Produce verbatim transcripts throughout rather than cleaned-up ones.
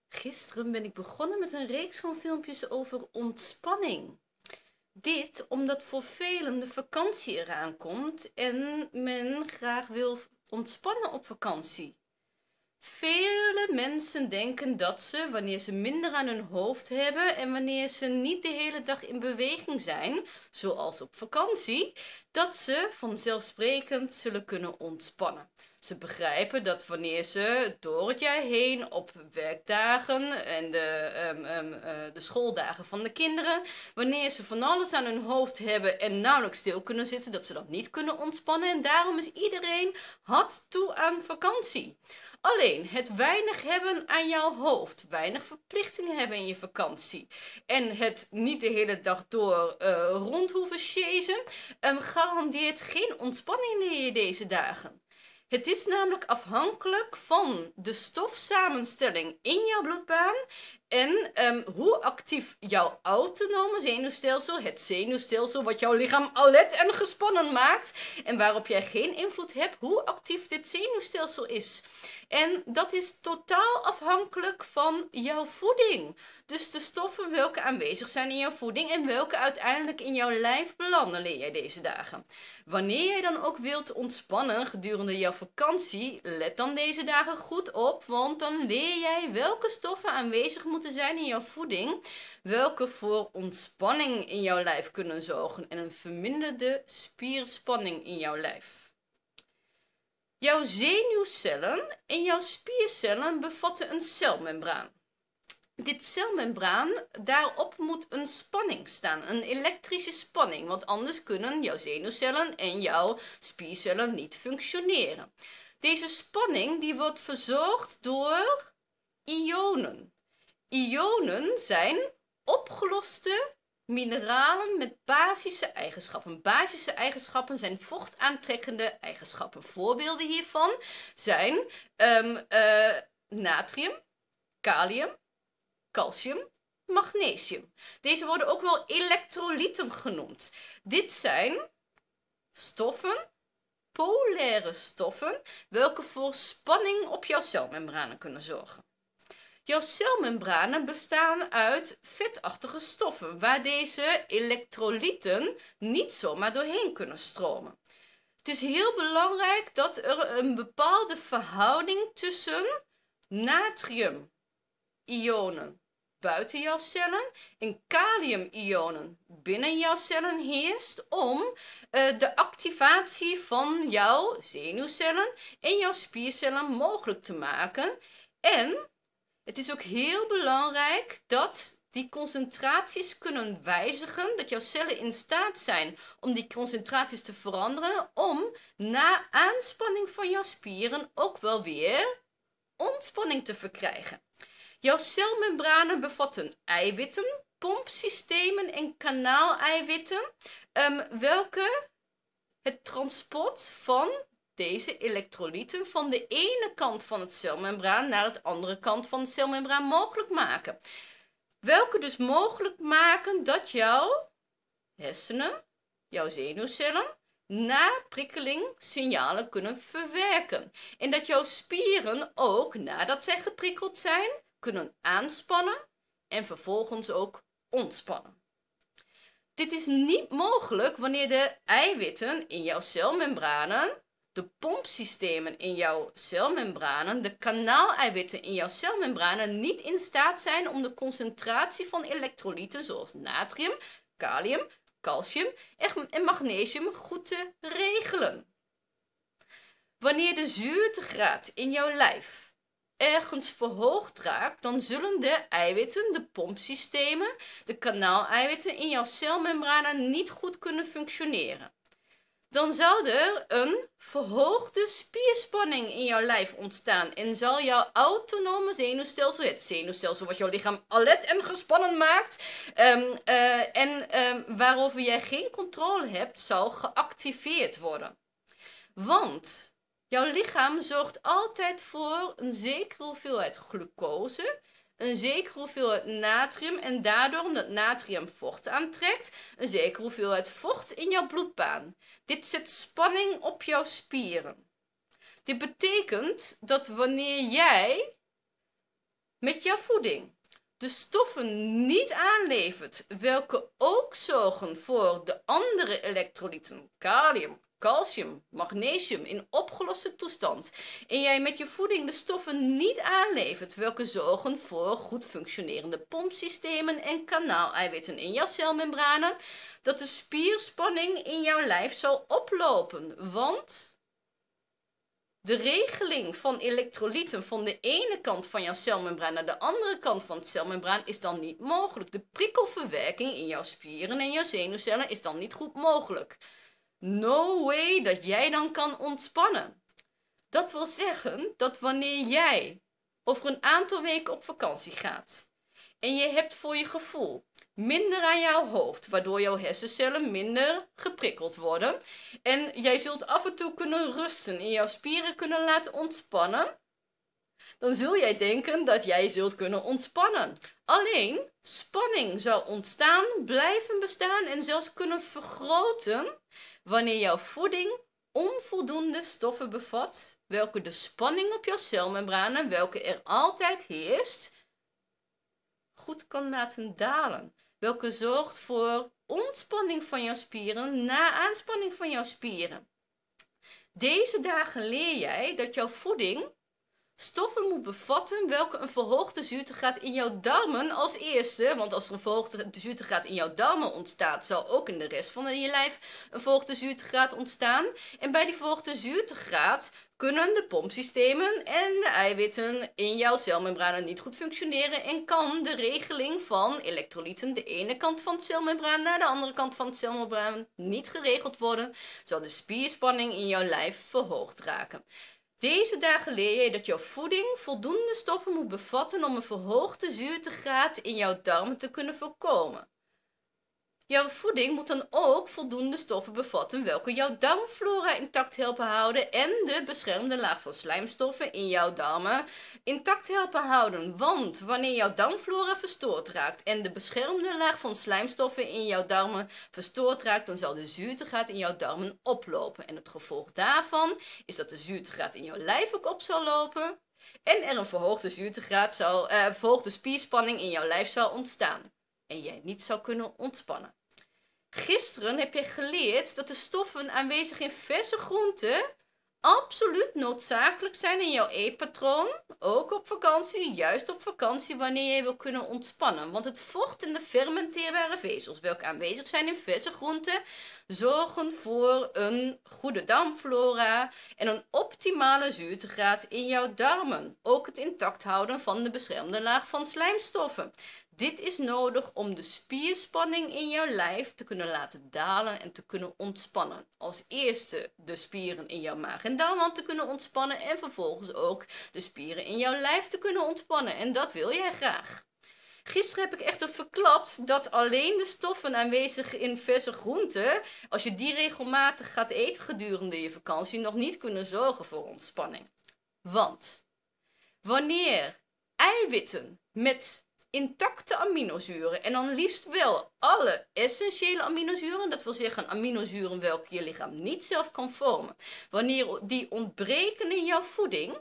Gisteren ben ik begonnen met een reeks van filmpjes over ontspanning. Dit omdat voor velen de vakantie eraan komt en men graag wil ontspannen op vakantie. Vele mensen denken dat ze, wanneer ze minder aan hun hoofd hebben en wanneer ze niet de hele dag in beweging zijn, zoals op vakantie, dat ze vanzelfsprekend zullen kunnen ontspannen. Ze begrijpen dat wanneer ze door het jaar heen op werkdagen en de, um, um, uh, de schooldagen van de kinderen, wanneer ze van alles aan hun hoofd hebben en nauwelijks stil kunnen zitten, dat ze dat niet kunnen ontspannen. En daarom is iedereen hard toe aan vakantie. Alleen het weinig hebben aan jouw hoofd, weinig verplichtingen hebben in je vakantie en het niet de hele dag door uh, rond hoeven chasen, um, garandeert geen ontspanning in deze dagen. Het is namelijk afhankelijk van de stofsamenstelling in jouw bloedbaan en um, hoe actief jouw autonome zenuwstelsel, het zenuwstelsel wat jouw lichaam alert en gespannen maakt en waarop jij geen invloed hebt, hoe actief dit zenuwstelsel is. En dat is totaal afhankelijk van jouw voeding. Dus de stoffen welke aanwezig zijn in jouw voeding en welke uiteindelijk in jouw lijf belanden, leer jij deze dagen. Wanneer jij dan ook wilt ontspannen gedurende jouw vakantie, let dan deze dagen goed op, want dan leer jij welke stoffen aanwezig moeten zijn in jouw voeding, welke voor ontspanning in jouw lijf kunnen zorgen en een verminderde spierspanning in jouw lijf. Jouw zenuwcellen en jouw spiercellen bevatten een celmembraan. Dit celmembraan, daarop moet een spanning staan, een elektrische spanning, want anders kunnen jouw zenuwcellen en jouw spiercellen niet functioneren. Deze spanning die wordt verzorgd door ionen. Ionen zijn opgeloste mineralen met basische eigenschappen. Basische eigenschappen zijn vochtaantrekkende eigenschappen. Voorbeelden hiervan zijn um, uh, natrium, kalium, calcium, magnesium. Deze worden ook wel elektrolyten genoemd. Dit zijn stoffen, polaire stoffen, welke voor spanning op jouw celmembranen kunnen zorgen. Jouw celmembranen bestaan uit vetachtige stoffen, waar deze elektrolyten niet zomaar doorheen kunnen stromen. Het is heel belangrijk dat er een bepaalde verhouding tussen natrium-ionen buiten jouw cellen en kalium-ionen binnen jouw cellen heerst om uh, de activatie van jouw zenuwcellen en jouw spiercellen mogelijk te maken. En het is ook heel belangrijk dat die concentraties kunnen wijzigen, dat jouw cellen in staat zijn om die concentraties te veranderen, om na aanspanning van jouw spieren ook wel weer ontspanning te verkrijgen. Jouw celmembranen bevatten eiwitten, pompsystemen en kanaaleiwitten, um, welke het transport van deze elektrolyten van de ene kant van het celmembraan naar de andere kant van het celmembraan mogelijk maken. Welke dus mogelijk maken dat jouw hersenen, jouw zenuwcellen, na prikkeling signalen kunnen verwerken. En dat jouw spieren ook, nadat zij geprikkeld zijn, kunnen aanspannen en vervolgens ook ontspannen. Dit is niet mogelijk wanneer de eiwitten in jouw celmembranen, de pompsystemen in jouw celmembranen, de kanaaleiwitten in jouw celmembranen niet in staat zijn om de concentratie van elektrolyten zoals natrium, kalium, calcium en magnesium goed te regelen. Wanneer de zuurtegraad in jouw lijf ergens verhoogd raakt, dan zullen de eiwitten, de pompsystemen, de kanaaleiwitten in jouw celmembranen niet goed kunnen functioneren. Dan zal er een verhoogde spierspanning in jouw lijf ontstaan en zal jouw autonome zenuwstelsel, het zenuwstelsel wat jouw lichaam alert en gespannen maakt um, uh, en um, waarover jij geen controle hebt, zal geactiveerd worden. Want jouw lichaam zorgt altijd voor een zekere hoeveelheid glucose, een zekere hoeveelheid natrium en daardoor, omdat natrium vocht aantrekt, een zekere hoeveelheid vocht in jouw bloedbaan. Dit zet spanning op jouw spieren. Dit betekent dat wanneer jij met jouw voeding de stoffen niet aanlevert, welke ook zorgen voor de andere elektrolyten, kalium, calcium, magnesium in opgeloste toestand, en jij met je voeding de stoffen niet aanlevert, welke zorgen voor goed functionerende pompsystemen en kanaaleiwitten in jouw celmembranen, dat de spierspanning in jouw lijf zal oplopen, want de regeling van elektrolyten van de ene kant van jouw celmembraan naar de andere kant van het celmembraan is dan niet mogelijk. De prikkelverwerking in jouw spieren en jouw zenuwcellen is dan niet goed mogelijk. No way dat jij dan kan ontspannen. Dat wil zeggen dat wanneer jij over een aantal weken op vakantie gaat en je hebt voor je gevoel minder aan jouw hoofd, waardoor jouw hersencellen minder geprikkeld worden. En jij zult af en toe kunnen rusten en jouw spieren kunnen laten ontspannen. Dan zul jij denken dat jij zult kunnen ontspannen. Alleen, spanning zal ontstaan, blijven bestaan en zelfs kunnen vergroten wanneer jouw voeding onvoldoende stoffen bevat, welke de spanning op jouw celmembranen, welke er altijd heerst, goed kan laten dalen. Welke zorgt voor ontspanning van jouw spieren na aanspanning van jouw spieren. Deze dagen leer jij dat jouw voeding stoffen moet bevatten welke een verhoogde zuurtegraad in jouw darmen als eerste, want als er een verhoogde zuurtegraad in jouw darmen ontstaat, zal ook in de rest van je lijf een verhoogde zuurtegraad ontstaan. En bij die verhoogde zuurtegraad kunnen de pompsystemen en de eiwitten in jouw celmembranen niet goed functioneren en kan de regeling van elektrolyten de ene kant van het celmembraan naar de andere kant van het celmembraan niet geregeld worden, zal de spierspanning in jouw lijf verhoogd raken. Deze dagen leer je dat jouw voeding voldoende stoffen moet bevatten om een verhoogde zuurtegraad in jouw darmen te kunnen voorkomen. Jouw voeding moet dan ook voldoende stoffen bevatten welke jouw darmflora intact helpen houden en de beschermde laag van slijmstoffen in jouw darmen intact helpen houden. Want wanneer jouw darmflora verstoord raakt en de beschermde laag van slijmstoffen in jouw darmen verstoord raakt, dan zal de zuurtegraad in jouw darmen oplopen. En het gevolg daarvan is dat de zuurtegraad in jouw lijf ook op zal lopen en er een verhoogde zuurtegraad zal, eh, verhoogde spierspanning in jouw lijf zal ontstaan. En jij niet zou kunnen ontspannen. Gisteren heb je geleerd dat de stoffen aanwezig in verse groenten absoluut noodzakelijk zijn in jouw eetpatroon. Ook op vakantie, juist op vakantie wanneer je wil kunnen ontspannen. Want het vocht en de fermenteerbare vezels, welke aanwezig zijn in verse groenten, zorgen voor een goede darmflora en een optimale zuurtegraad in jouw darmen. Ook het intact houden van de beschermde laag van slijmstoffen. Dit is nodig om de spierspanning in jouw lijf te kunnen laten dalen en te kunnen ontspannen. Als eerste de spieren in jouw maag en darmwand te kunnen ontspannen en vervolgens ook de spieren in jouw lijf te kunnen ontspannen. En dat wil jij graag. Gisteren heb ik echter verklapt dat alleen de stoffen aanwezig in verse groenten, als je die regelmatig gaat eten gedurende je vakantie, nog niet kunnen zorgen voor ontspanning. Want wanneer eiwitten met intacte aminozuren en dan liefst wel alle essentiële aminozuren, dat wil zeggen aminozuren welke je lichaam niet zelf kan vormen, wanneer die ontbreken in jouw voeding,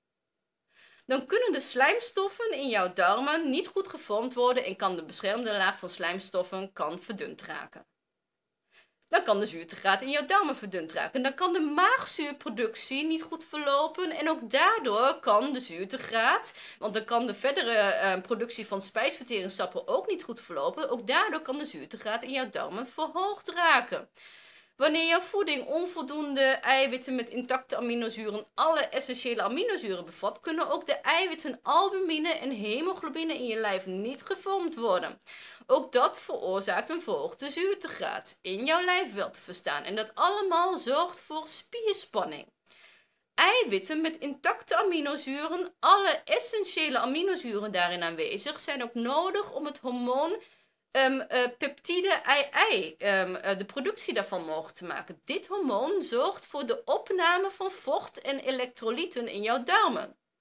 dan kunnen de slijmstoffen in jouw darmen niet goed gevormd worden en kan de beschermde laag van slijmstoffen kan verdund raken. Dan kan de zuurtegraad in jouw darmen verdund raken. Dan kan de maagzuurproductie niet goed verlopen en ook daardoor kan de zuurtegraad, want dan kan de verdere uh, productie van spijsverteringssappen ook niet goed verlopen, ook daardoor kan de zuurtegraad in jouw darmen verhoogd raken. Wanneer jouw voeding onvoldoende eiwitten met intacte aminozuren, alle essentiële aminozuren bevat, kunnen ook de eiwitten albumine en hemoglobine in je lijf niet gevormd worden. Ook dat veroorzaakt een verhoogde zuurtegraad in jouw lijf wel te verstaan. En dat allemaal zorgt voor spierspanning. Eiwitten met intacte aminozuren, alle essentiële aminozuren daarin aanwezig, zijn ook nodig om het hormoon Um, uh, peptide I I, um, uh, de productie daarvan mogelijk te maken. Dit hormoon zorgt voor de opname van vocht en elektrolyten in jouw darmen.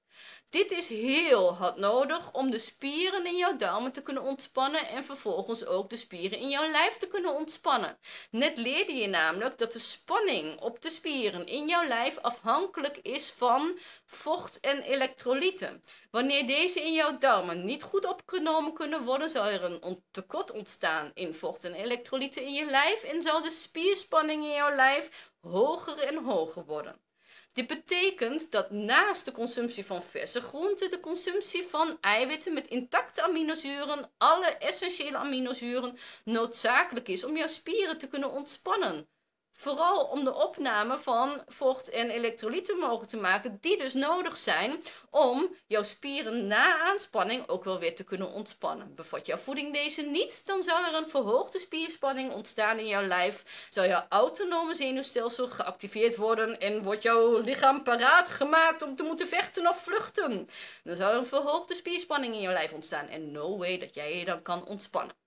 Dit is heel hard nodig om de spieren in jouw darmen te kunnen ontspannen en vervolgens ook de spieren in jouw lijf te kunnen ontspannen. Net leerde je namelijk dat de spanning op de spieren in jouw lijf afhankelijk is van vocht en elektrolyten. Wanneer deze in jouw darmen niet goed opgenomen kunnen worden, zal er een tekort ontstaan in vocht en elektrolyten in je lijf en zal de spierspanning in jouw lijf hoger en hoger worden. Dit betekent dat naast de consumptie van verse groenten, de consumptie van eiwitten met intacte aminozuren, alle essentiële aminozuren, noodzakelijk is om jouw spieren te kunnen ontspannen. Vooral om de opname van vocht en elektrolyten mogelijk te maken, die dus nodig zijn om jouw spieren na aanspanning ook wel weer te kunnen ontspannen. Bevat jouw voeding deze niet, dan zal er een verhoogde spierspanning ontstaan in jouw lijf. Zal jouw autonome zenuwstelsel geactiveerd worden en wordt jouw lichaam paraat gemaakt om te moeten vechten of vluchten. Dan zal er een verhoogde spierspanning in jouw lijf ontstaan en no way dat jij je dan kan ontspannen.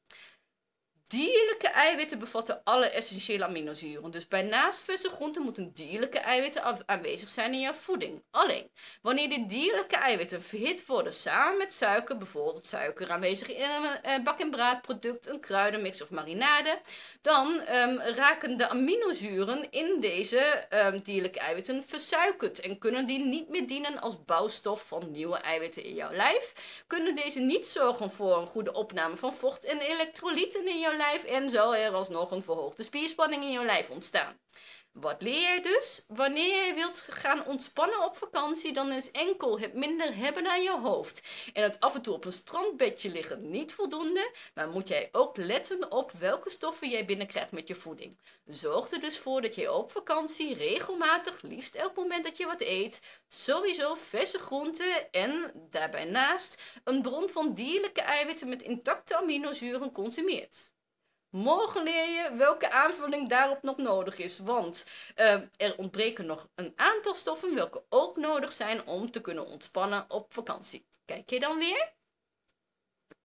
Dierlijke eiwitten bevatten alle essentiële aminozuren. Dus bij naast verse groenten moeten dierlijke eiwitten aanwezig zijn in jouw voeding. Alleen, wanneer die dierlijke eiwitten verhit worden samen met suiker, bijvoorbeeld suiker aanwezig in een bak- en braadproduct, een kruidenmix of marinade, dan um, raken de aminozuren in deze um, dierlijke eiwitten versuikerd en kunnen die niet meer dienen als bouwstof van nieuwe eiwitten in jouw lijf. Kunnen deze niet zorgen voor een goede opname van vocht en elektrolyten in jouw lijf en zal er alsnog een verhoogde spierspanning in jouw lijf ontstaan. Wat leer je dus? Wanneer je wilt gaan ontspannen op vakantie, dan is enkel het minder hebben aan je hoofd en het af en toe op een strandbedje liggen niet voldoende, maar moet jij ook letten op welke stoffen jij binnenkrijgt met je voeding. Zorg er dus voor dat je op vakantie regelmatig, liefst elk moment dat je wat eet, sowieso verse groenten en daarbij naast een bron van dierlijke eiwitten met intacte aminozuren consumeert. Morgen leer je welke aanvulling daarop nog nodig is, want uh, er ontbreken nog een aantal stoffen welke ook nodig zijn om te kunnen ontspannen op vakantie. Kijk je dan weer?